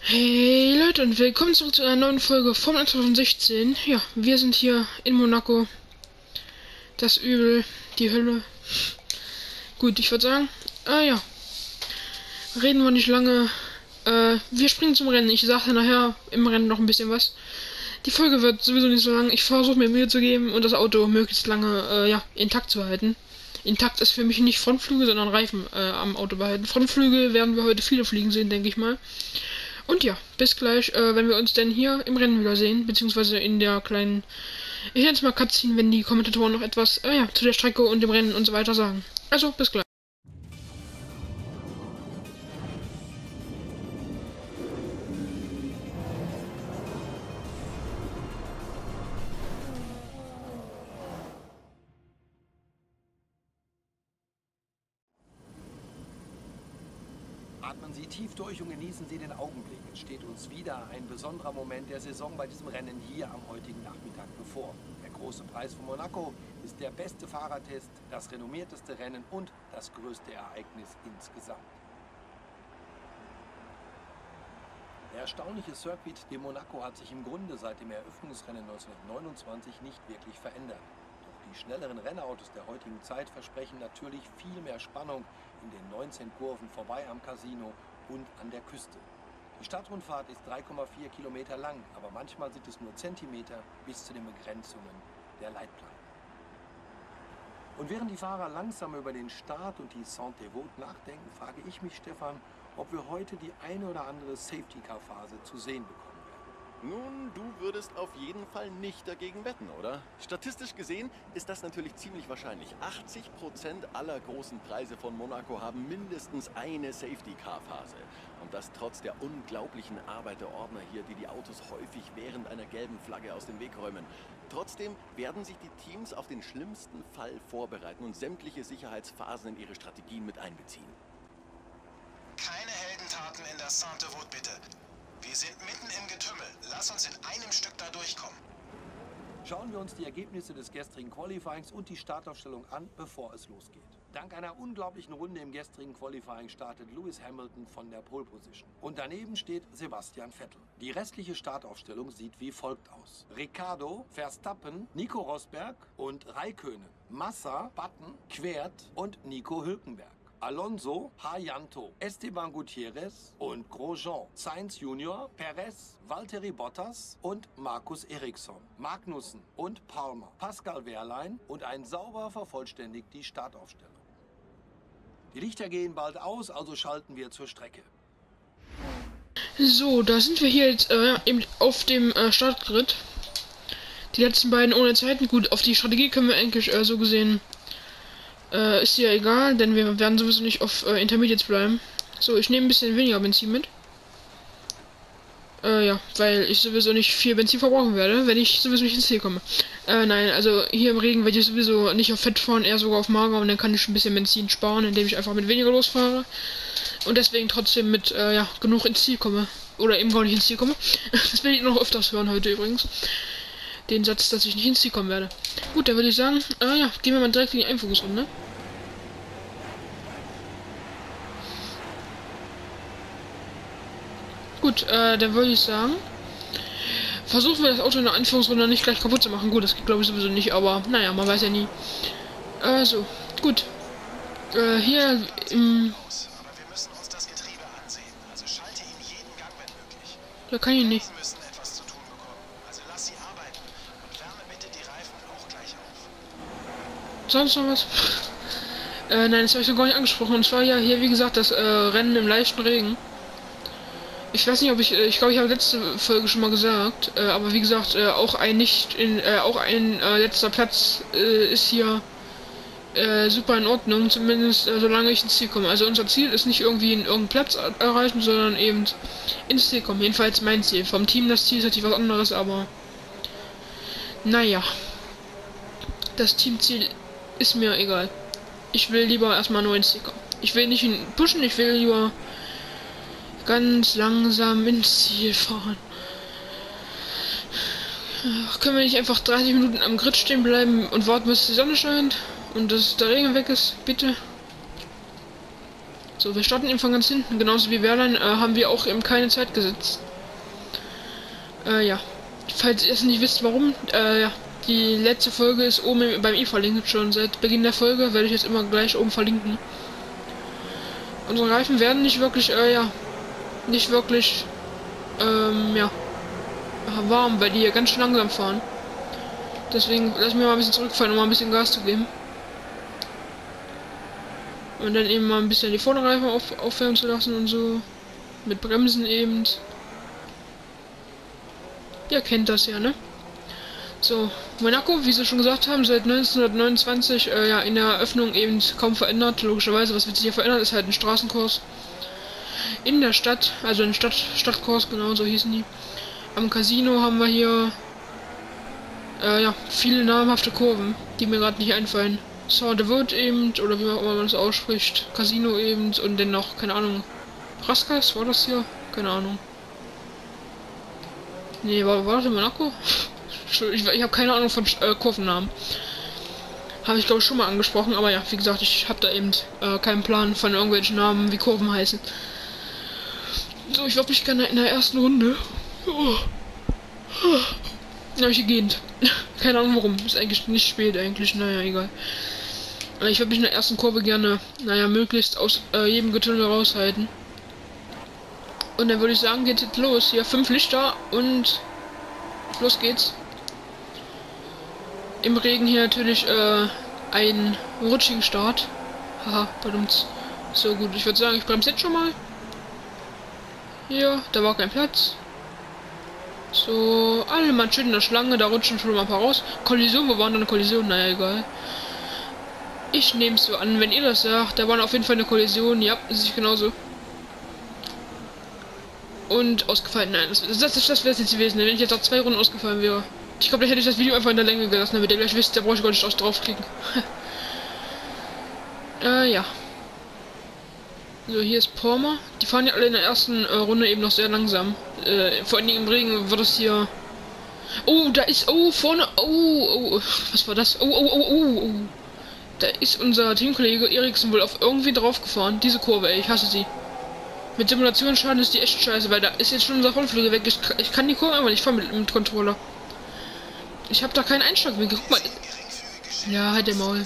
Hey Leute und willkommen zurück zu einer neuen Folge Formel 1 2016. Ja, wir sind hier in Monaco. Das Übel, die Hölle. Gut, ich würde sagen, ja, reden wir nicht lange. Wir springen zum Rennen. Ich sage nachher im Rennen noch ein bisschen was. Die Folge wird sowieso nicht so lang. Ich versuche mir Mühe zu geben und das Auto möglichst lange, ja, intakt zu halten. Intakt ist für mich nicht Frontflügel, sondern Reifen am Auto behalten. Frontflügel werden wir heute viele fliegen sehen, denke ich mal. Und ja, bis gleich, wenn wir uns denn hier im Rennen wieder sehen, beziehungsweise in der kleinen, ich nenne es mal Cutscene, wenn die Kommentatoren noch etwas, ja, zu der Strecke und dem Rennen und so weiter sagen. Also, bis gleich. Atmen Sie tief durch und genießen Sie den Augenblick. Es steht uns wieder ein besonderer Moment der Saison bei diesem Rennen hier am heutigen Nachmittag bevor. Der große Preis von Monaco ist der beste Fahrertest, das renommierteste Rennen und das größte Ereignis insgesamt. Der erstaunliche Circuit de Monaco hat sich im Grunde seit dem Eröffnungsrennen 1929 nicht wirklich verändert. Die schnelleren Rennautos der heutigen Zeit versprechen natürlich viel mehr Spannung in den 19 Kurven vorbei am Casino und an der Küste. Die Stadtrundfahrt ist 3,4 Kilometer lang, aber manchmal sind es nur Zentimeter bis zu den Begrenzungen der Leitplanken. Und während die Fahrer langsam über den Start und die Saint-Devote nachdenken, frage ich mich, Stefan, ob wir heute die eine oder andere Safety-Car-Phase zu sehen bekommen. Nun, du würdest auf jeden Fall nicht dagegen wetten, oder? Statistisch gesehen ist das natürlich ziemlich wahrscheinlich. 80% aller großen Preise von Monaco haben mindestens eine Safety-Car-Phase. Und das trotz der unglaublichen Arbeit der Ordner hier, die die Autos häufig während einer gelben Flagge aus dem Weg räumen. Trotzdem werden sich die Teams auf den schlimmsten Fall vorbereiten und sämtliche Sicherheitsphasen in ihre Strategien mit einbeziehen. Keine Heldentaten in der Saint-Devote, bitte. Wir sind mitten im Getümmel. Lass uns in einem Stück da durchkommen. Schauen wir uns die Ergebnisse des gestrigen Qualifyings und die Startaufstellung an, bevor es losgeht. Dank einer unglaublichen Runde im gestrigen Qualifying startet Lewis Hamilton von der Pole Position. Und daneben steht Sebastian Vettel. Die restliche Startaufstellung sieht wie folgt aus: Ricciardo, Verstappen, Nico Rosberg und Räikkönen, Massa, Button, Quert und Nico Hülkenberg. Alonso, Hayanto, Esteban Gutierrez und Grosjean, Sainz Junior, Perez, Valtteri Bottas und Markus Ericsson, Magnussen und Palmer, Pascal Wehrlein und ein sauber vervollständigt die Startaufstellung. Die Lichter gehen bald aus, also schalten wir zur Strecke. So, da sind wir hier jetzt eben auf dem Startgrid. Die letzten beiden ohne Zeiten. Gut, auf die Strategie können wir eigentlich so gesehen. Ist ja egal, denn wir werden sowieso nicht auf Intermediates bleiben. So, ich nehme ein bisschen weniger Benzin mit. Ja, weil ich sowieso nicht viel Benzin verbrauchen werde, wenn ich sowieso nicht ins Ziel komme. Nein, also hier im Regen werde ich sowieso nicht auf Fett fahren, eher sogar auf mager, und dann kann ich ein bisschen Benzin sparen, indem ich einfach mit weniger losfahre. Und deswegen trotzdem mit, ja, genug ins Ziel komme. Oder eben gar nicht ins Ziel komme. Das werde ich noch öfters hören heute übrigens. Den Satz, dass ich nicht ins Ziel kommen werde. Gut, dann würde ich sagen, ja, gehen wir mal direkt in die Einführungsrunde. Gut, dann würde ich sagen, versuchen wir das Auto in der Einführungsrunde nicht gleich kaputt zu machen. Gut, das geht glaube ich sowieso nicht, aber naja, man weiß ja nie. So, gut. Hier im... Aber wir müssen uns das Getriebe ansehen. Also schalte ihn jeden Gang, wenn möglich. Da kann ich nicht. Sie müssen etwas zu tun bekommen. Also lass sie arbeiten. Und wärme bitte die Reifen auch gleich auf. Sonst noch was? Nein, das habe ich noch gar nicht angesprochen. Und zwar ja hier, wie gesagt, das Rennen im leichten Regen. Ich weiß nicht, ob ich glaube, ich habe letzte Folge schon mal gesagt, aber wie gesagt, auch ein letzter Platz ist hier super in Ordnung, zumindest solange ich ins Ziel komme. Also unser Ziel ist nicht irgendwie in irgendeinen Platz erreichen, sondern eben ins Ziel kommen. Jedenfalls mein Ziel. Vom Team das Ziel ist natürlich was anderes, aber naja, das Teamziel ist mir egal. Ich will lieber erstmal nur ins Ziel kommen. Ich will nicht pushen, ich will lieber ganz langsam ins Ziel fahren. Ach, können wir nicht einfach 30 Minuten am Grid stehen bleiben und warten, bis die Sonne scheint und dass der Regen weg ist? Bitte. So, wir starten eben von ganz hinten. Genauso wie Wehrlein haben wir auch eben keine Zeit gesetzt. Ja. Falls ihr es nicht wisst, warum, ja. Die letzte Folge ist oben beim i verlinkt schon. Seit Beginn der Folge werde ich jetzt immer gleich oben verlinken. Unsere Reifen werden nicht wirklich, ja. Nicht wirklich, ja. Warm, weil die hier ganz schön langsam fahren. Deswegen lassen wir mal ein bisschen zurückfallen, um mal ein bisschen Gas zu geben. Und dann eben mal ein bisschen die Vorderreifen aufwärmen zu lassen und so. Mit Bremsen eben. Ihr kennt das ja, ne? So, Monaco, wie sie schon gesagt haben, seit 1929 ja in der Eröffnung eben kaum verändert. Logischerweise, was wird sich hier verändert, ist halt ein Straßenkurs. In der Stadt, also ein Stadtkurs, genau so hießen die. Am Casino haben wir hier ja, viele namhafte Kurven, die mir gerade nicht einfallen. Saint-Devote eben, oder wie auch immer man das ausspricht, Casino eben und dann noch, keine Ahnung, Raskas, war das hier? Keine Ahnung. Nee, war das in Monaco? Ich habe keine Ahnung von Kurvennamen. Habe ich glaube ich schon mal angesprochen, aber ja, wie gesagt, ich habe da eben keinen Plan von irgendwelchen Namen, wie Kurven heißen. So, ich würde mich gerne in der ersten Runde... Da habe ich gegähnt. Keine Ahnung warum. Ist eigentlich nicht spät eigentlich. Naja, egal. Ich würde mich in der ersten Kurve gerne, naja, möglichst aus jedem Getümmel raushalten. Und dann würde ich sagen, geht jetzt los. Hier 5 Lichter und los geht's. Im Regen hier natürlich einen rutschigen Start. Haha, verdammt. So gut, ich würde sagen, ich bremse jetzt schon mal. Hier, da war kein Platz. So, alle mal schön in der Schlange, da rutschen schon mal ein paar raus. Kollision, wo waren denn Kollision? Naja, egal. Ich nehme es so an, wenn ihr das sagt, da war auf jeden Fall eine Kollision. Ja, sehe ich genauso. Und ausgefallen, nein, das wäre es jetzt gewesen, wenn ich jetzt auch 2 Runden ausgefallen wäre. Ich glaube, da hätte ich das Video einfach in der Länge gelassen, damit ihr gleich wisst, da brauche ich gar nicht draufklicken. Ja. So, hier ist Pormer. Die fahren ja alle in der ersten Runde eben noch sehr langsam. Vor allen Dingen im Regen wird es hier... Oh, da ist... Oh, vorne... Oh, was war das? Oh. Da ist unser Teamkollege Eriksen wohl auf irgendwie draufgefahren. Diese Kurve, ey, ich hasse sie. Mit Simulationsschaden ist die echt scheiße, weil da ist jetzt schon unser Vollflügel weg. Ich kann die Kurve einfach nicht fahren mit Controller. Ich habe da keinen Einschlag mehr. Guck mal. Ja, halt der Maul.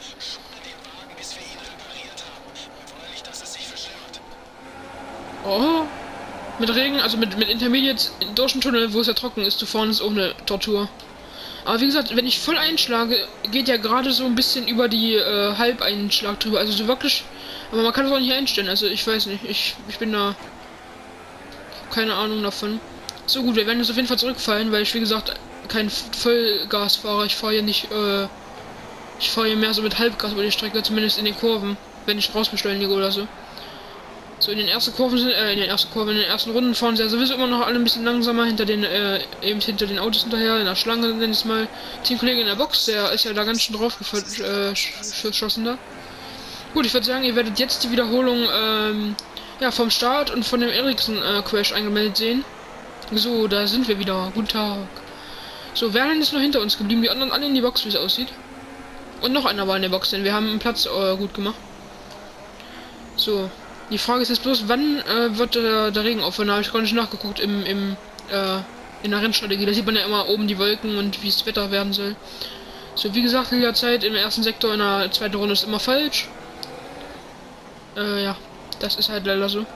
Oh. Mit Regen, also mit Intermediate durch den Tunnel, wo es ja trocken ist, zu fahren ist auch eine Tortur. Aber wie gesagt, wenn ich voll einschlage, geht ja gerade so ein bisschen über die Halbeinschlag drüber. Also so wirklich. Aber man kann es auch nicht einstellen. Also ich weiß nicht. Ich bin da. Keine Ahnung davon. So gut, wir werden jetzt auf jeden Fall zurückfallen, weil ich wie gesagt kein Vollgas fahre. Ich fahre hier nicht. Ich fahre hier mehr so mit Halbgas über die Strecke, zumindest in den Kurven, wenn ich rausbeschleunige oder so. So, in den ersten Kurven sind, in den ersten Runden fahren sie ja sowieso immer noch alle ein bisschen langsamer hinter den, eben hinter den Autos hinterher, in der Schlange, nenn ich es mal. Teamkollege in der Box, der ist ja da ganz schön drauf geschossen da. Gut, ich würde sagen, ihr werdet jetzt die Wiederholung, ja, vom Start und von dem Eriksen-Crash eingemeldet sehen. So, da sind wir wieder. Guten Tag. So, Wehrlein ist noch hinter uns geblieben, die anderen alle in die Box, wie es aussieht. Und noch einer war in der Box, denn wir haben einen Platz gut gemacht. So. Die Frage ist jetzt bloß, wann wird der Regen aufhören? Da habe ich gar nicht nachgeguckt in der Rennstrategie. Da sieht man ja immer oben die Wolken und wie das Wetter werden soll. So, wie gesagt, Liga-Zeit im ersten Sektor in der zweiten Runde ist immer falsch. Ja, das ist halt leider so.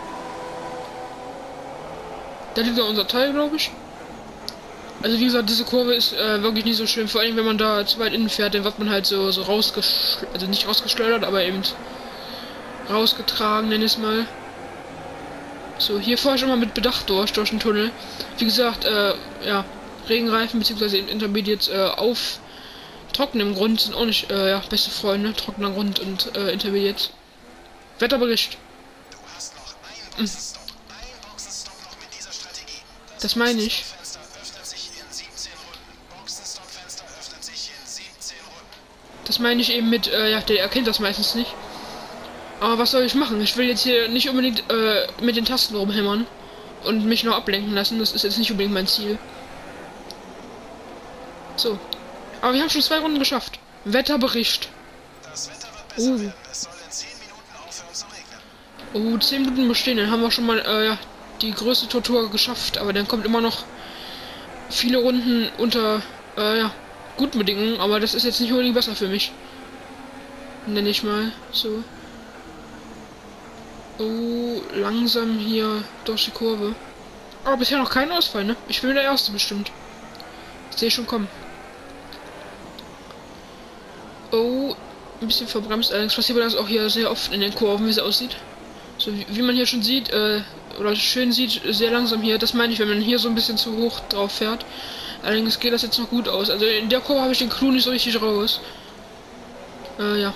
Da liegt ja unser Teil, glaube ich. Also wie gesagt, diese Kurve ist wirklich nicht so schön. Vor allem, wenn man da zu weit innen fährt, dann wird man halt so also nicht rausgeschleudert, aber eben rausgetragen, nenn ich es mal. So, hier fahre ich schon mal mit Bedacht durch den Tunnel. Wie gesagt, ja, Regenreifen bzw. Intermediates auf trockenem Grund sind auch nicht, ja, beste Freunde, trockener Grund und Intermediates. Wetterbericht. Du hast noch einen Boxenstopp noch mit dieser Strategie. Das meine ich. Boxenstockfenster öffnet sich in 17 Runden. Boxenstockfenster öffnet sich in 17 Runden. Das meine ich eben mit, ja, der erkennt das meistens nicht. Aber was soll ich machen? Ich will jetzt hier nicht unbedingt mit den Tasten rumhämmern und mich noch ablenken lassen. Das ist jetzt nicht unbedingt mein Ziel. So. Aber wir haben schon 2 Runden geschafft. Wetterbericht. Das Wetter wird besser werden. Es soll in 10 Minuten aufhören zu regnen. Oh, 10 Minuten bestehen, dann haben wir schon mal, ja, die größte Tortur geschafft. Aber dann kommt immer noch viele Runden unter, ja, guten Bedingungen. Aber das ist jetzt nicht unbedingt besser für mich. Nenne ich mal so. Oh, langsam hier durch die Kurve. Aber bisher noch kein Ausfall, ne? Ich bin der Erste bestimmt. Ich sehe schon kommen. Oh, ein bisschen verbremst. Allerdings passiert das auch hier sehr oft in den Kurven, wie es aussieht. So wie man hier schon sieht, oder schön sieht, sehr langsam hier. Das meine ich, wenn man hier so ein bisschen zu hoch drauf fährt. Allerdings geht das jetzt noch gut aus. Also in der Kurve habe ich den Clou nicht so richtig raus. Ja.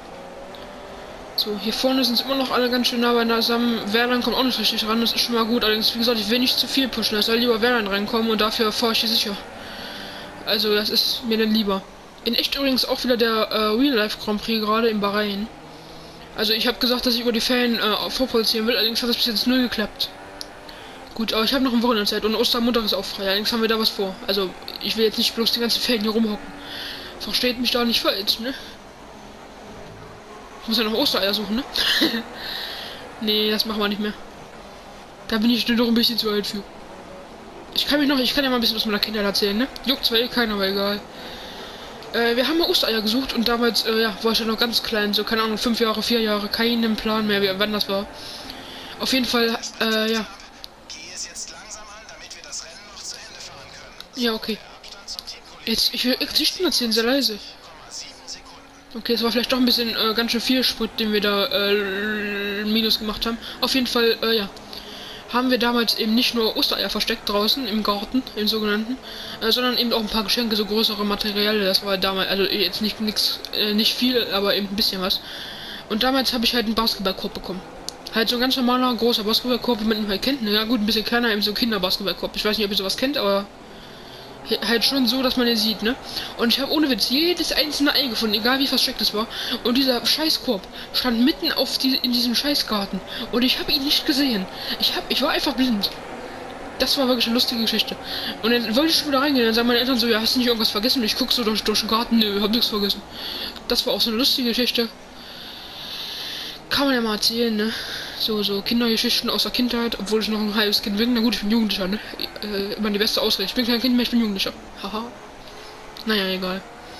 So, hier vorne sind es immer noch alle ganz schön nah beisammen. Wehrlein kommt auch nicht richtig ran, das ist schon mal gut. Allerdings, wie gesagt, ich will nicht zu viel pushen. Da soll lieber Wehrlein reinkommen und dafür fahre ich hier sicher. Also, das ist mir dann lieber. In echt übrigens auch wieder der Real Life Grand Prix gerade in Bahrain. Also, ich habe gesagt, dass ich über die Ferien vorproduzieren will. Allerdings hat das bis jetzt null geklappt. Gut, aber ich habe noch ein Wochenendzeit und Ostermontag ist auch frei. Allerdings haben wir da was vor. Also, ich will jetzt nicht bloß die ganzen Ferien hier rumhocken. Versteht mich da nicht falsch, ne? Ich muss ja noch Ostereier suchen, ne? Nee, das machen wir nicht mehr. Da bin ich nur noch ein bisschen zu alt für. Ich kann ja mal ein bisschen aus meiner Kindheit erzählen, ne? Juckt zwar eh keiner, aber egal. Wir haben mal Ostereier gesucht und damals, ja, war ich ja noch ganz klein, so, keine Ahnung, 5 Jahre, 4 Jahre, keinen Plan mehr, wann das war. Auf jeden Fall, ja. Geh es jetzt langsam an, damit wir das Rennen noch zu Ende fahren können. Ja, okay. Abstand zum Teamkollegen Jetzt, ich will Geschichten erzählen, sehr leise. 7 Sekunden. Okay, es war vielleicht doch ein bisschen ganz schön viel Sprit, den wir da minus gemacht haben. Auf jeden Fall, ja. Haben wir damals eben nicht nur Ostereier versteckt draußen im Garten, im sogenannten, sondern eben auch ein paar Geschenke, so größere Materialien. Das war damals, also jetzt nicht viel, aber eben ein bisschen was. Und damals habe ich halt einen Basketballkorb bekommen. Halt so ein ganz normaler, großer Basketballkorb, wie man ihn halt kennt. Na ja, gut, ein bisschen kleiner, eben so Kinderbasketballkorb. Ich weiß nicht, ob ihr sowas kennt, aber halt schon so, dass man den sieht, ne? Und ich habe ohne Witz jedes einzelne Ei gefunden, egal wie versteckt es war. Und dieser Scheißkorb stand mitten in diesem Scheißgarten. Und ich habe ihn nicht gesehen. Ich war einfach blind. Das war wirklich eine lustige Geschichte. Und dann wollte ich schon wieder reingehen. Dann sagen meine Eltern so, ja, hast du nicht irgendwas vergessen? Und ich gucke so durch den Garten, nö, hab nichts vergessen. Das war auch so eine lustige Geschichte. Kann man ja mal erzählen, ne? So Kindergeschichten aus der Kindheit, obwohl ich noch ein halbes Kind bin. Na gut, ich bin Jugendlicher, ne? Immer die beste Ausrede. Ich bin kein Kind mehr, ich bin Jugendlicher. Haha. Naja, egal.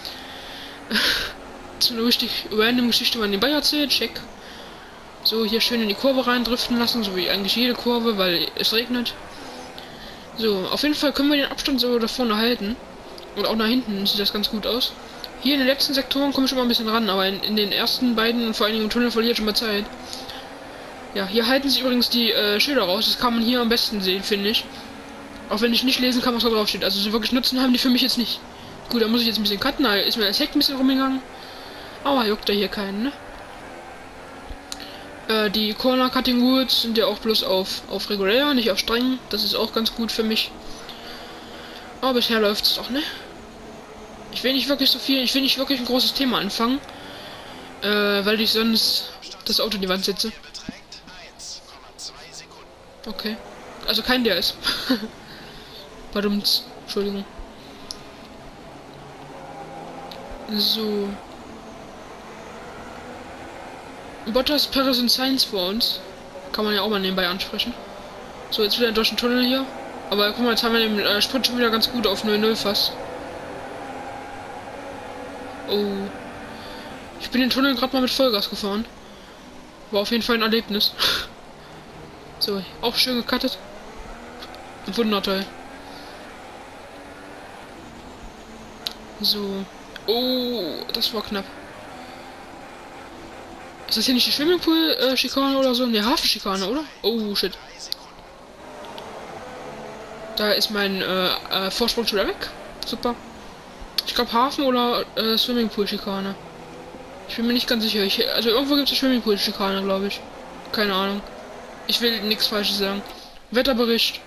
So eine richtig random Geschichte mal nebenbei erzählt, check. So, hier schön in die Kurve reindriften lassen, so wie eigentlich jede Kurve, weil es regnet. So, auf jeden Fall können wir den Abstand so da vorne halten. Und auch nach hinten sieht das ganz gut aus. Hier in den letzten Sektoren komme ich schon mal ein bisschen ran, aber in den ersten beiden und vor allen Dingen im Tunnel verliere ich schon mal Zeit. Ja, hier halten sich übrigens die Schilder raus. Das kann man hier am besten sehen, finde ich. Auch wenn ich nicht lesen kann, was da drauf steht. Also so wirklich Nutzen haben die für mich jetzt nicht. Gut, da muss ich jetzt ein bisschen cutten. Da ist mir das Heck ein bisschen rumgegangen. Aber juckt ja hier keinen, ne? Die Corner Cutting Rules sind ja auch bloß auf regulär, nicht auf streng. Das ist auch ganz gut für mich. Aber bisher läuft es doch, ne? Ich will nicht wirklich so viel, ich will nicht wirklich ein großes Thema anfangen. Weil ich sonst das Auto in die Wand setze. Beträgt 1,2 Sekunden. Okay. Also kein DS. Verdammt. Entschuldigung. So. Bottas, Perez und Sainz vor uns. Kann man ja auch mal nebenbei ansprechen. So, jetzt wieder durch den Tunnel hier. Aber guck mal, jetzt haben wir den Sprit schon wieder ganz gut auf 0,0 fast. Oh. Ich bin den Tunnel gerade mal mit Vollgas gefahren. War auf jeden Fall ein Erlebnis. So, auch schön gecuttet. Wundertoll. So. Oh, das war knapp. Ist das hier nicht die Swimmingpool-Schikane oder so? Ne, Hafenschikane, oder? Oh, shit. Da ist mein Vorsprung schon wieder weg. Super. Ich glaube Hafen oder Swimmingpool-Schikane. Ich bin mir nicht ganz sicher. Also irgendwo gibt es Swimmingpool-Schikane, glaube ich. Keine Ahnung. Ich will nichts Falsches sagen. Wetterbericht.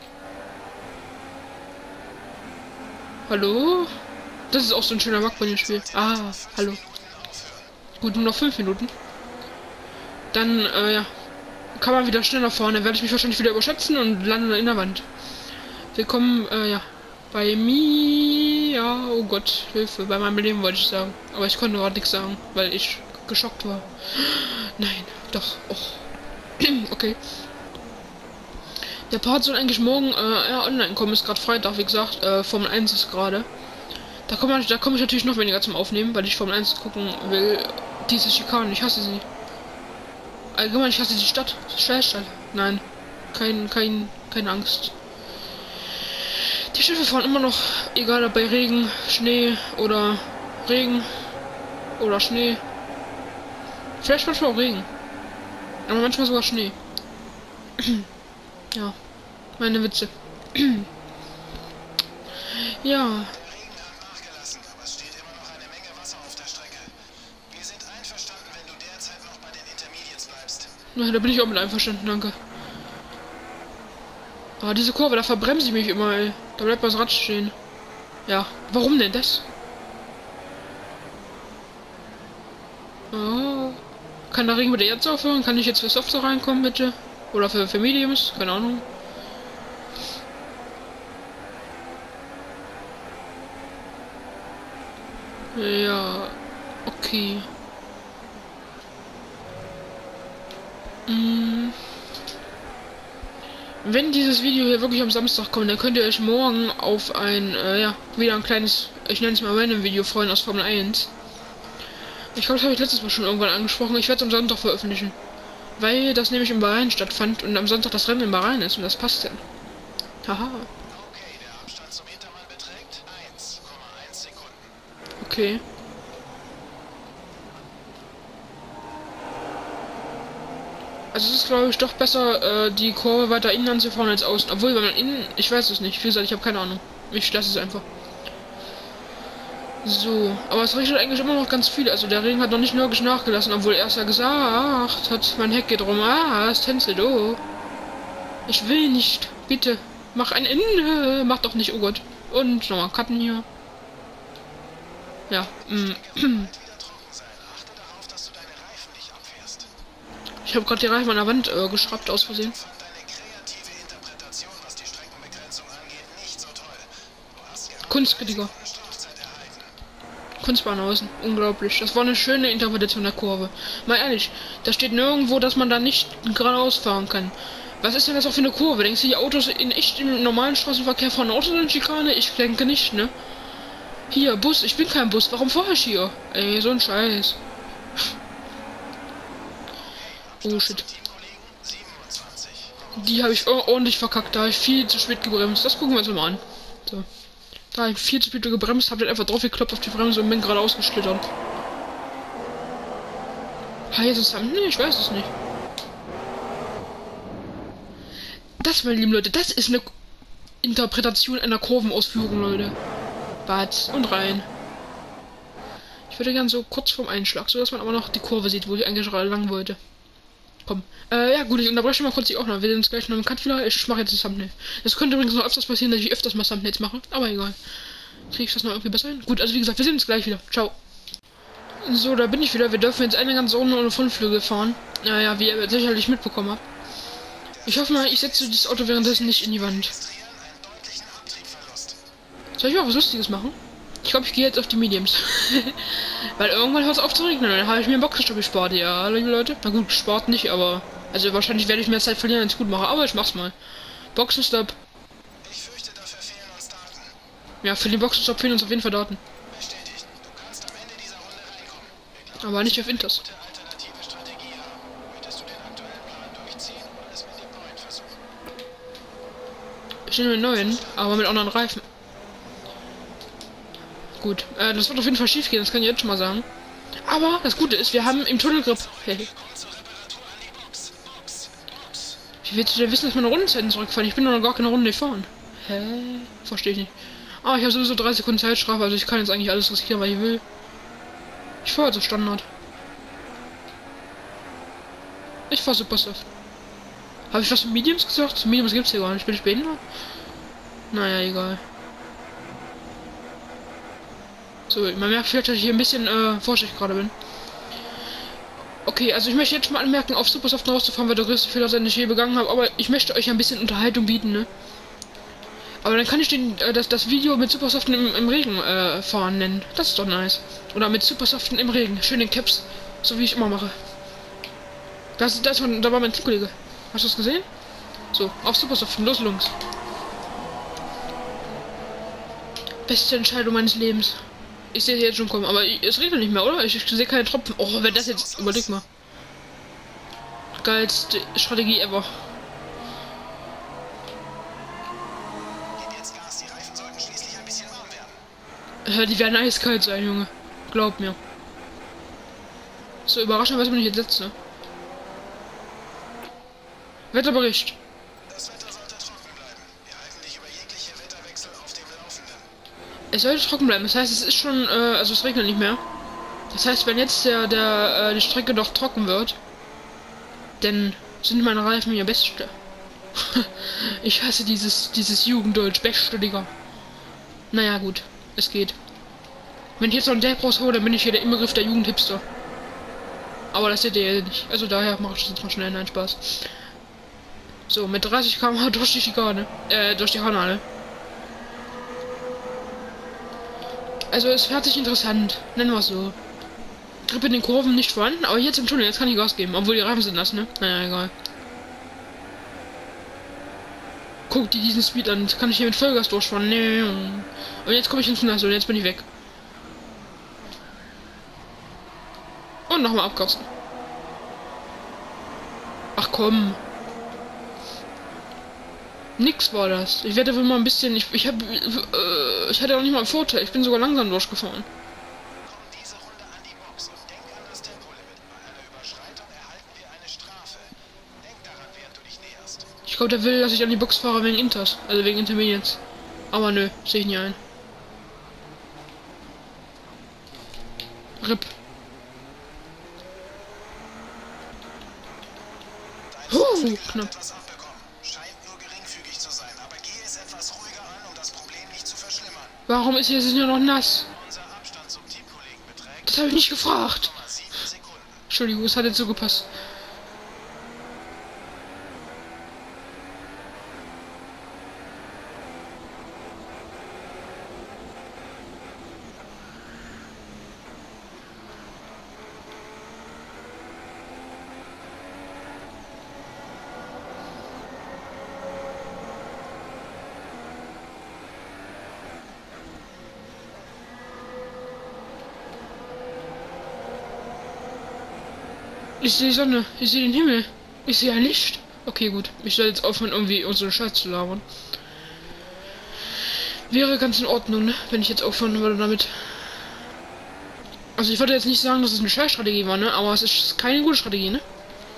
Hallo? Das ist auch so ein schöner Bug bei dem Spiel. Ah, hallo. Gut, nur noch 5 Minuten. Dann, ja. Kann man wieder schneller fahren. Dann werde ich mich wahrscheinlich wieder überschätzen und lande dann in der Wand. Willkommen, ja. Bei mir, ja, oh Gott, Hilfe, bei meinem Leben wollte ich sagen. Aber ich konnte gerade nichts sagen, weil ich geschockt war. Nein, doch, oh. Okay. Der Part soll eigentlich morgen online kommen, ist gerade Freitag, wie gesagt, Formel 1 ist gerade. Da komme ich natürlich noch weniger zum Aufnehmen, weil ich Formel 1 gucken will. Diese Schikanen, ich hasse sie. Allgemein, ich hasse die Stadt. Schwerstadt. Nein. Keine Angst. Die Schiffe fahren immer noch, egal ob bei Regen, Schnee oder Regen oder Schnee. Vielleicht manchmal auch Regen. Aber manchmal sogar Schnee. Ja, meine Witze. Ja. Na, da bin ich auch mit einverstanden, danke. Aber diese Kurve, da verbremse ich mich immer, ey. Da bleibt das Rad stehen. Ja, warum denn das? Oh. Kann der Regen bitte jetzt aufhören? Kann ich jetzt für Softer reinkommen, bitte? Oder für Mediums? Keine Ahnung. Ja, okay. Wenn dieses Video hier wirklich am Samstag kommt, dann könnt ihr euch morgen auf ein, ja, wieder ein kleines, ich nenne es mal random Video freuen aus Formel 1. Ich glaube, das habe ich letztes Mal schon irgendwann angesprochen. Ich werde es am Sonntag veröffentlichen. Weil das nämlich in Bahrain stattfand und am Sonntag das Rennen in Bahrain ist und das passt ja. Haha. Okay, der Abstand zum Hintermann beträgt 1,1 Sekunden. Okay. Also es ist, glaube ich, doch besser, die Kurve weiter innen anzufahren als außen. Obwohl, wenn man innen... Ich weiß es nicht. Wie gesagt, ich habe keine Ahnung. Ich lasse es einfach. So. Aber es regnet eigentlich immer noch ganz viel. Also der Regen hat noch nicht wirklich nachgelassen. Obwohl er es ja gesagt hat, mein Heck geht rum. Ah, es tänzelt. Oh. Ich will nicht. Bitte. Mach ein Ende. Mach doch nicht. Oh Gott. Und nochmal Cutten hier. Ja. Ich habe gerade die Reifen an der Wand geschraubt aus Versehen. Kunstkritiker. Kunstbahnhausen. Unglaublich. Das war eine schöne Interpretation der Kurve. Mal ehrlich, da steht nirgendwo, dass man da nicht geradeaus fahren kann. Was ist denn das auch für eine Kurve? Denkst du, die Autos in echt im normalen Straßenverkehr fahren Autos in Schikane? Ich denke nicht, ne? Hier, Bus. Ich bin kein Bus. Warum fahre ich hier? Ey, so ein Scheiß. Oh shit. Die habe ich ordentlich verkackt. Da habe ich viel zu spät gebremst. Das gucken wir uns mal an. So. Da habe ich viel zu spät gebremst, habe dann einfach drauf geklopft auf die Bremse und bin gerade ausgeschlittert. Heißt es dann? Nee, ich weiß es nicht. Das, meine lieben Leute, das ist eine Interpretation einer Kurvenausführung, Leute. Bad und rein. Ich würde gern so kurz vorm Einschlag, so dass man aber noch die Kurve sieht, wo ich eigentlich lang wollte. Komm. Ja gut, ich unterbreche mal kurz die Aufnahme. Wir sehen uns gleich noch im Cut wieder. Ich mache jetzt das Thumbnail. Das könnte übrigens noch öfters passieren, dass ich öfters mal Thumbnails mache. Aber egal. Kriege ich das noch irgendwie besser hin? Gut, also wie gesagt, wir sehen uns gleich wieder. Ciao. So, da bin ich wieder. Wir dürfen jetzt eine ganze Runde ohne Fundflügel fahren. Naja, wie ihr sicherlich mitbekommen habt. Ich hoffe mal, ich setze das Auto währenddessen nicht in die Wand. Soll ich mal was Lustiges machen? Ich glaube, ich gehe jetzt auf die Mediums. Weil irgendwann hört es auf zu regnen. Dann habe ich mir einen Boxenstopp gespart. Ja, liebe Leute. Na gut, gespart nicht, aber... Also wahrscheinlich werde ich mehr Zeit verlieren, als ich gut mache. Aber ich mach's mal. Boxenstopp. Ich fürchte, dafür fehlen uns Daten. Ja, für den Boxenstopp fehlen uns auf jeden Fall Daten. Bestätigt. Du kannst am Ende dieser Runde reinkommen. Aber nicht auf Inters. Gute alternative Strategie haben. Möchtest du den aktuellen Plan durchziehen oder es mit dem neuen versuchen? Ich nehme den neuen, aber mit anderen Reifen. Gut, das wird auf jeden Fall schief gehen, das kann ich jetzt schon mal sagen. Aber das Gute ist, wir haben im Tunnelgrip. Hey. Wie willst du denn wissen, dass meine Rundenzeiten zurückfallen? Ich bin noch gar keine Runde gefahren. Hä? Verstehe ich nicht. Ah, ich habe sowieso 3 Sekunden Zeitstrafe, also ich kann jetzt eigentlich alles riskieren, was ich will. Ich fahre also Standard. Ich fahre Supersoft. Habe ich was für Mediums gesagt? Mediums gibt's hier gar nicht. Bin ich behindert? Naja, egal. So, man merkt vielleicht, dass ich hier ein bisschen vorsichtig gerade bin. Okay, also ich möchte jetzt mal anmerken, auf Supersoft rauszufahren, weil der größte Fehler, den ich hier begangen habe, aber ich möchte euch ein bisschen Unterhaltung bieten, ne? Aber dann kann ich das Video mit Supersoften im Regen fahren nennen. Das ist doch nice. Oder mit Supersoften im Regen. Schön in Caps, so wie ich immer mache. Da war mein Teamkollege. Hast du das gesehen? So, auf Supersoft. Los, Jungs. Beste Entscheidung meines Lebens. Ich sehe sie jetzt schon kommen, aber es regnet nicht mehr, oder? Ich sehe keine Tropfen. Oh, wenn das jetzt... Überleg mal. Geilste Strategie ever. Gib jetzt Gas, die Reifen sollten schließlich ein bisschen warm werden. Die werden eiskalt sein, Junge. Glaub mir. So überraschend, was man nicht jetzt setzt, ne? Wetterbericht. Das Wetter sollte trocken bleiben. Wir halten dich über jegliche Wetterwechsel auf dem Laufenden. Es sollte trocken bleiben. Das heißt, es ist schon, also es regnet nicht mehr. Das heißt, wenn jetzt die Strecke doch trocken wird, dann sind meine Reifen ja beste. Ich hasse dieses Jugenddeutsch. Beste, Digga. Naja, gut. Es geht. Wenn ich jetzt noch einen Delp raushole, dann bin ich hier der Inbegriff der Jugendhipster. Aber das seht ihr ja nicht. Also daher mache ich das jetzt mal schnell. Nein, Spaß. So, mit 30 km/h durch die Schikane. Durch die Kanale. Also es fährt sich interessant. Nennen wir es so. Grip in den Kurven nicht vorhanden, aber jetzt im Tunnel, jetzt kann ich Gas geben. Obwohl die Reifen sind nass, ne? Naja, egal. Guck dir diesen Speed an. Jetzt kann ich hier mit Vollgas durchfahren. Nee. Und jetzt komme ich ins Nass und jetzt bin ich weg. Und nochmal abgasen. Ach komm. Nix war das. Ich werde wohl mal ein bisschen... Ich hatte auch nicht mal einen Vorteil. Ich bin sogar langsam durchgefahren. Komm diese Runde an die Box und denk an das Tempolimit. Bei einer Überschreitung erhalten wir eine Strafe. Denk daran, während du dich näherst. Ich glaube, der will, dass ich an die Box fahre wegen Inters. Also wegen Intermediates. Aber nö, sehe ich nie ein. RIP. Knapp. Etwas abbekommen. Scheint nur geringfügig zu sein, aber geh es etwas ruhiger an, um das Problem nicht zu verschlimmern. Warum ist hier ja noch nass? Unser Abstand zum Teamkollegen beträgt Das habe ich nicht gefragt. 0,7 Sekunden. Entschuldigung, es hat jetzt so gepasst. Ich sehe die Sonne, ich sehe den Himmel, ich sehe ein Licht. Okay, gut. Ich soll jetzt aufhören, irgendwie unsere Scheiß zu labern. Wäre ganz in Ordnung, ne? Wenn ich jetzt aufhören würde damit. Also ich wollte jetzt nicht sagen, dass es eine Scheißstrategie war, ne? Aber es ist keine gute Strategie, ne?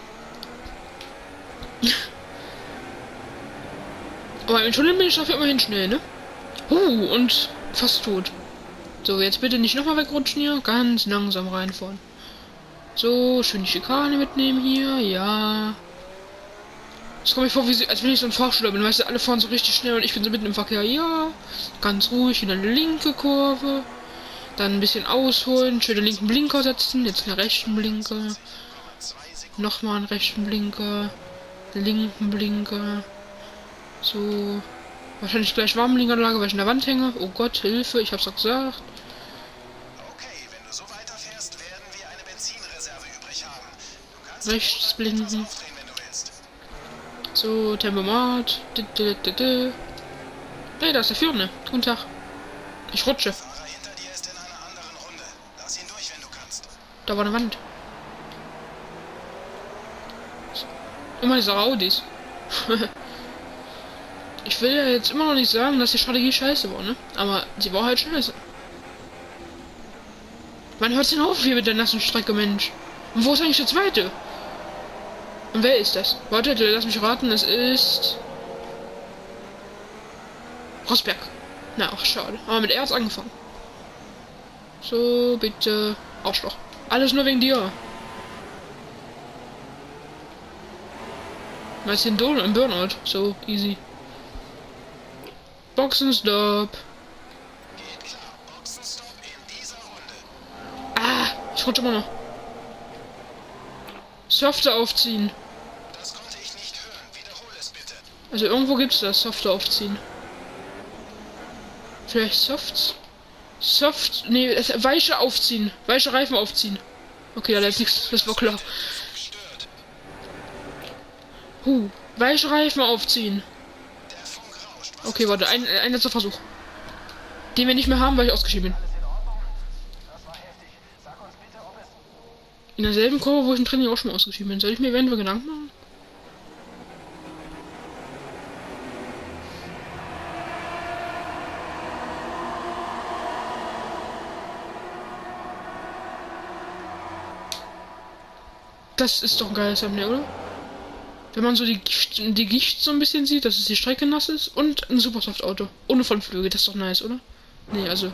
Aber im Tunnel bin ich dafür immerhin schnell, ne? Und fast tot. So, jetzt bitte nicht nochmal wegrutschen hier. Ganz langsam reinfahren. So, schön die Schikane mitnehmen hier, ja. Jetzt komme ich vor, als wenn ich so ein Fahrschüler bin, weißt du, alle fahren so richtig schnell und ich bin so mitten im Verkehr, ja. Ganz ruhig, in eine linke Kurve. Dann ein bisschen ausholen, schön den linken Blinker setzen, jetzt einen rechten Blinker. Nochmal einen rechten Blinker. Den linken Blinker. So. Wahrscheinlich gleich Warnblinkanlage, weil ich in der Wand hänge. Oh Gott, Hilfe, ich hab's doch gesagt. Okay, wenn du so weiterfährst, werden wir eine Benzinreserve übrig haben. Du kannst Rechts blinken. aufdrehen, wenn du willst. So, Tempomat. Hey, da ist der Führende. Guten Tag. Ich rutsche. Der Fahrer hinter dir ist in einer anderen Runde. Lass ihn durch, wenn du kannst. Da war eine Wand. Immer diese Audis. Ich will ja jetzt immer noch nicht sagen, dass die Strategie scheiße war, ne? Aber sie war halt scheiße. Wann hört's denn auf hier mit der nassen Strecke, Mensch? Und wo ist eigentlich der zweite? Und wer ist das? Warte, lass mich raten, es ist... Rosberg. Na, ach, schade. Aber mit R hat's angefangen. So, bitte. Arschloch. Alles nur wegen dir. Weißt du, im Burnout. So, easy. Boxenstopp. Geht klar. Boxenstopp in dieser Runde. Ah, ich rutsche immer noch. Softe aufziehen. Das konnte ich nicht hören. Wiederhol es bitte. Also irgendwo gibt's das, Softe aufziehen. Vielleicht Softs? Nee, weiche aufziehen. Weiche Reifen aufziehen. Okay, da ist nichts, das war klar. Stört. Weichreifen aufziehen. Der Funk rauscht. Okay, warte, ein letzter Versuch. Den wir nicht mehr haben, weil ich ausgeschieden bin. In derselben Kurve, wo ich im Training auch schon mal ausgeschieden bin. Soll ich mir eventuell Gedanken machen? Das ist doch ein geiles Thumbnail, oder? Wenn man so die Gicht so ein bisschen sieht, dass es die Strecke nass ist und ein Supersoft-Auto. Ohne Frontflügel, das ist doch nice, oder? Nee, also.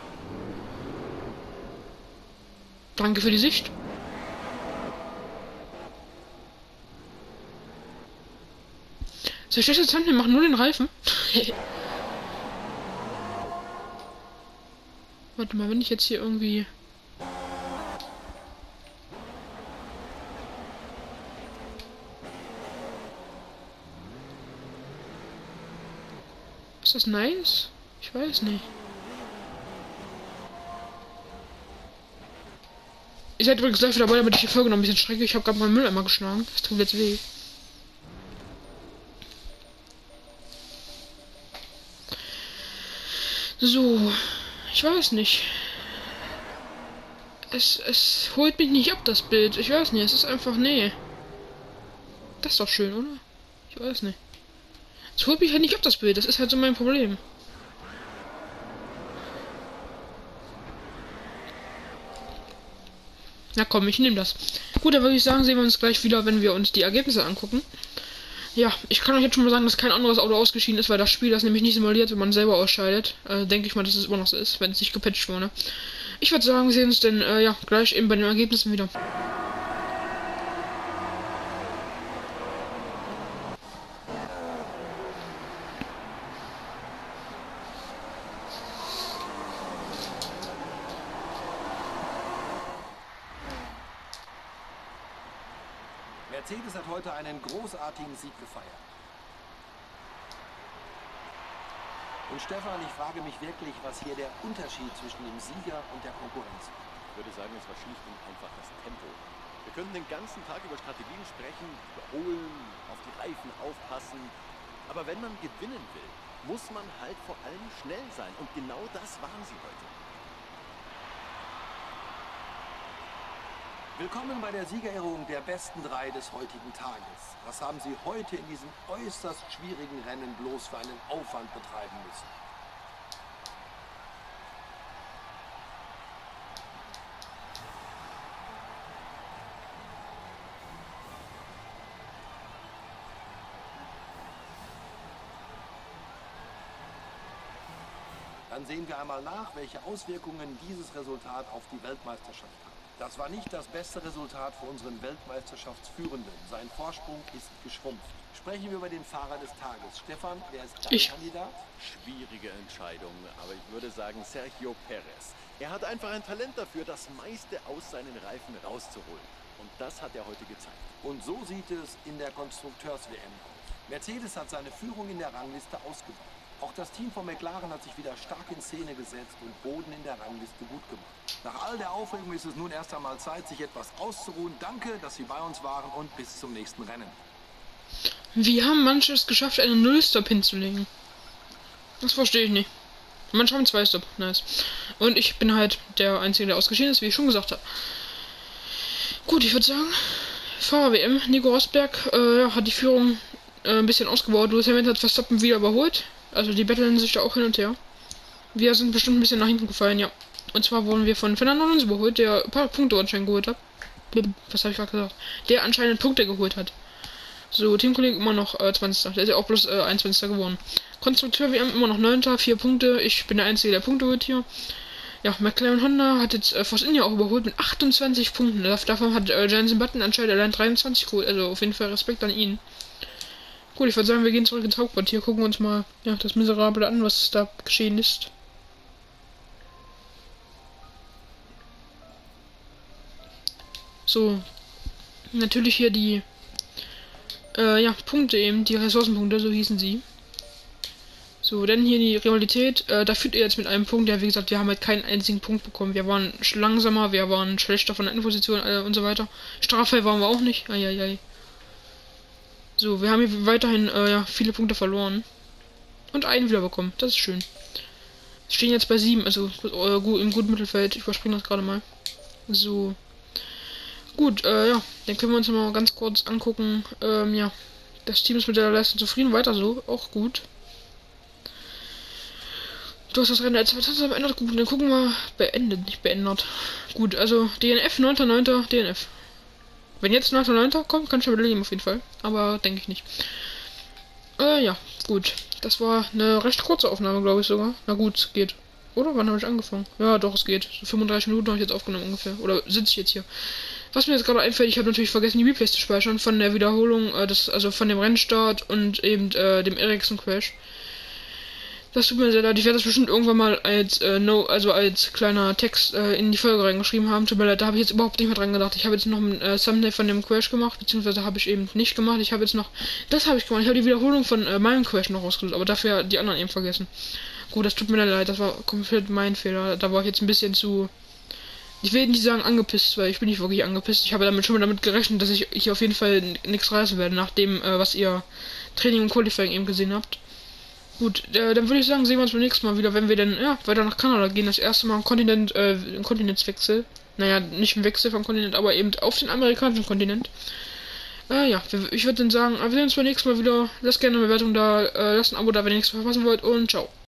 Danke für die Sicht. So schlechte Thumbnail machen nur den Reifen. Warte mal, wenn ich jetzt hier irgendwie... Ist das nice? Ich weiß nicht. Ihr seid übrigens live dabei, damit ich die Folge noch ein bisschen strecke. Ich habe gerade meinen Mülleimer geschlagen. Das tut jetzt weh. So. Ich weiß nicht. Es holt mich nicht ab, das Bild. Ich weiß nicht. Es ist einfach... Nee. Das ist doch schön, oder? Ich weiß nicht. Es holt mich halt nicht ab, das Bild. Das ist halt so mein Problem. Na komm, ich nehme das. Gut, dann würde ich sagen, sehen wir uns gleich wieder, wenn wir uns die Ergebnisse angucken. Ja, ich kann euch jetzt schon mal sagen, dass kein anderes Auto ausgeschieden ist, weil das Spiel das nämlich nicht simuliert, wenn man selber ausscheidet. Denke ich mal, dass es immer noch so ist, wenn es nicht gepatcht wurde. Ich würde sagen, wir sehen uns dann ja, gleich eben bei den Ergebnissen wieder. Mercedes hat heute einen großartigen Sieg gefeiert. Und Stefan, ich frage mich wirklich, was hier der Unterschied zwischen dem Sieger und der Konkurrenz ist. Ich würde sagen, es war schlicht und einfach das Tempo. Wir können den ganzen Tag über Strategien sprechen, überholen, auf die Reifen aufpassen. Aber wenn man gewinnen will, muss man halt vor allem schnell sein. Und genau das waren sie heute. Willkommen bei der Siegerehrung der besten 3 des heutigen Tages. Was haben Sie heute in diesem äußerst schwierigen Rennen bloß für einen Aufwand betreiben müssen? Dann sehen wir einmal nach, welche Auswirkungen dieses Resultat auf die Weltmeisterschaft hat. Das war nicht das beste Resultat für unseren Weltmeisterschaftsführenden. Sein Vorsprung ist geschrumpft. Sprechen wir über den Fahrer des Tages. Stefan, wer ist dein Kandidat? Schwierige Entscheidung, aber ich würde sagen Sergio Perez. Er hat einfach ein Talent dafür, das meiste aus seinen Reifen rauszuholen. Und das hat er heute gezeigt. Und so sieht es in der Konstrukteurs-WM aus. Mercedes hat seine Führung in der Rangliste ausgebaut. Auch das Team von McLaren hat sich wieder stark in Szene gesetzt und Boden in der Rangliste gut gemacht. Nach all der Aufregung ist es nun erst einmal Zeit, sich etwas auszuruhen. Danke, dass Sie bei uns waren und bis zum nächsten Rennen. Wie haben manche es geschafft, einen Nullstop hinzulegen? Das verstehe ich nicht. Manche haben 2 Stop. Nice. Und ich bin halt der Einzige, der ausgeschieden ist, wie ich schon gesagt habe. Gut, ich würde sagen, Fahrer-WM. Nico Rosberg ja, hat die Führung ein bisschen ausgebaut. Lewis Hamilton hat Verstappen wieder überholt. Also die betteln sich da auch hin und her. Wir sind bestimmt ein bisschen nach hinten gefallen, ja. Und zwar wurden wir von Fernando Alonso überholt, der ein paar Punkte anscheinend geholt hat. Was habe ich gerade gesagt? Der anscheinend Punkte geholt hat. So, Teamkollege immer noch 20. Der ist ja auch bloß 21. geworden. Konstrukteur WM immer noch 9. 4 Punkte. Ich bin der Einzige, der Punkte holt hier. Ja, McLaren Honda hat jetzt Force India auch überholt mit 28 Punkten. Davon hat Jenson Button anscheinend allein 23 geholt. Also auf jeden Fall Respekt an ihn. Gut, ich würde sagen, wir gehen zurück ins Hauptquartier, gucken uns mal ja, das Miserable an, was da geschehen ist. So, natürlich hier die ja, Punkte eben, die Ressourcenpunkte, so hießen sie. So, dann hier die Rivalität, da führt ihr jetzt mit einem Punkt, ja wie gesagt, wir haben halt keinen einzigen Punkt bekommen. Wir waren langsamer, wir waren schlechter von der Endposition und so weiter. Straffrei waren wir auch nicht, eieiei. So, wir haben hier weiterhin ja, viele Punkte verloren. Und einen wieder bekommen. Das ist schön. Wir stehen jetzt bei 7, also im guten Mittelfeld. Ich überspringe das gerade mal. So. Gut, ja. Dann können wir uns mal ganz kurz angucken. Ja. Das Team ist mit der Leistung zufrieden. Weiter so. Auch gut. Du hast das Rennen als Verzeichnis beendet. Gut, dann gucken wir. Beendet, nicht beendet. Gut, also DNF, 9.9. DNF. Wenn jetzt 9.9. kommt, kann ich ja überlegen auf jeden Fall. Aber denke ich nicht. Ja, gut. Das war eine recht kurze Aufnahme, glaube ich sogar. Na gut, es geht. Oder? Wann habe ich angefangen? Ja, doch, es geht. So 35 Minuten habe ich jetzt aufgenommen ungefähr. Oder sitze ich jetzt hier? Was mir jetzt gerade einfällt, ich habe natürlich vergessen, die Replays zu speichern von der Wiederholung, also von dem Rennstart und eben dem Ericsson-Crash. Das tut mir sehr leid. Ich werde das bestimmt irgendwann mal als als kleiner Text in die Folge reingeschrieben haben. Tut mir leid, da habe ich jetzt überhaupt nicht mehr dran gedacht. Ich habe jetzt noch ein Thumbnail von dem Crash gemacht, beziehungsweise habe ich eben nicht gemacht. Ich habe jetzt noch, das habe ich gemacht. Ich habe die Wiederholung von meinem Crash noch rausgesucht, aber dafür die anderen eben vergessen. Gut, das tut mir leid, das war komplett mein Fehler. Da war ich jetzt ein bisschen zu, ich will nicht sagen angepisst, weil ich bin nicht wirklich angepisst. Ich habe schon damit gerechnet, dass ich hier auf jeden Fall nichts reißen werde, nach dem, was ihr Training und Qualifying eben gesehen habt. Gut, dann würde ich sagen, sehen wir uns beim nächsten Mal wieder, wenn wir dann weiter nach Kanada gehen. Das erste Mal im Kontinentswechsel. Naja, nicht im Wechsel vom Kontinent, aber eben auf den amerikanischen Kontinent. Ja, ich würde dann sagen, wir sehen uns beim nächsten Mal wieder. Lasst gerne eine Bewertung da, lasst ein Abo da, wenn ihr nichts verpassen wollt und ciao.